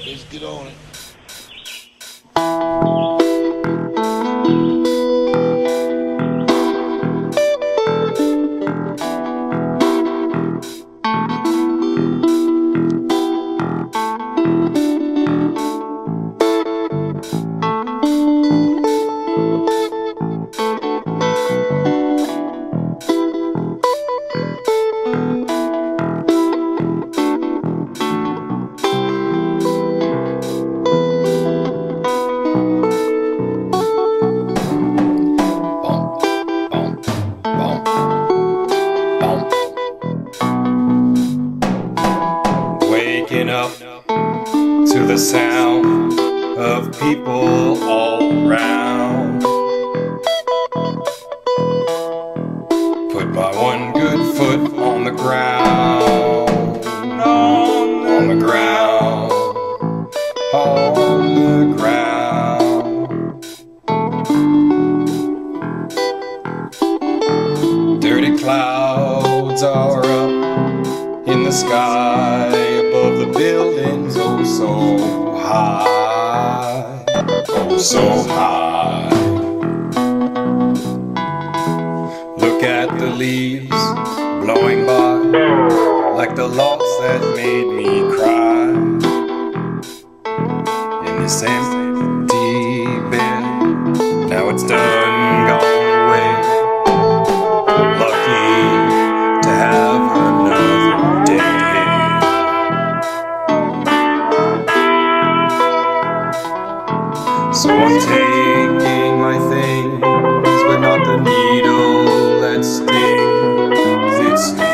Let's get on it. Waking up to the sound of people all around. Put my one good foot on the ground, on the ground, on the ground. Dirty clouds are up in the sky above the buildings, oh so high, oh so high. Look at the leaves blowing by like the loss that made me cry. In this empty bed, now it's done, gone away. Lucky to have another day. So I'm taking my things, but not the needle that stings, it stings.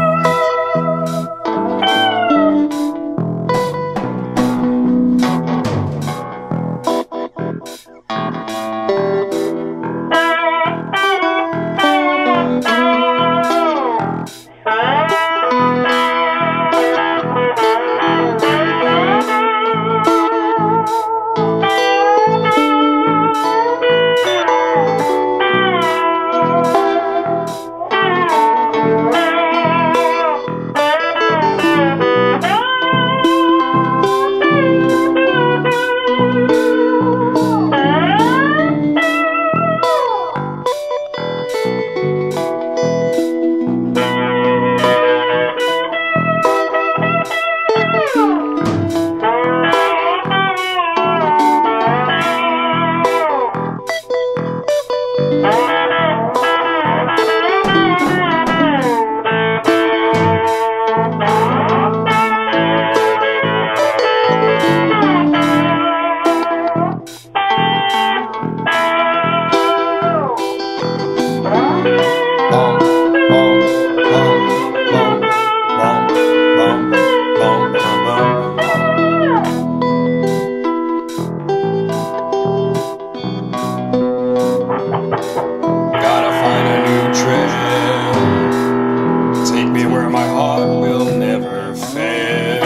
Gotta find a new trail, take me where my heart will never fail,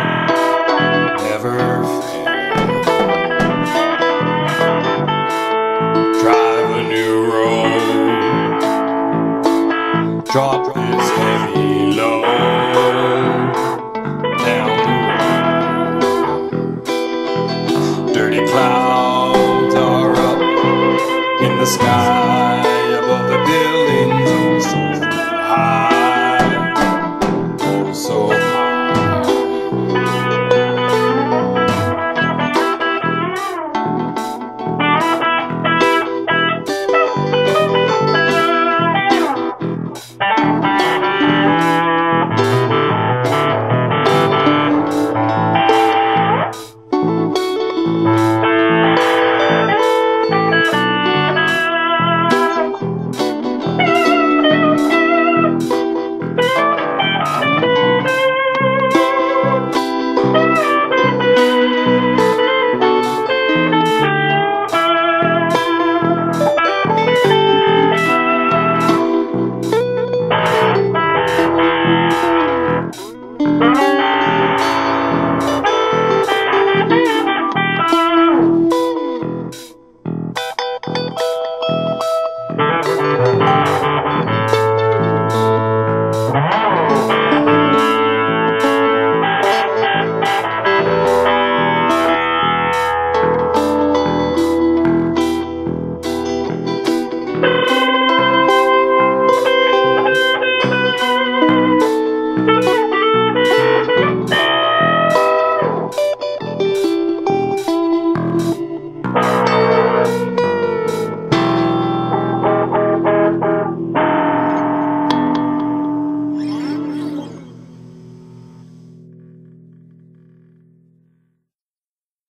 never fail. Drive a new road, drop this heavy load down the road. Dirty clouds are up in the sky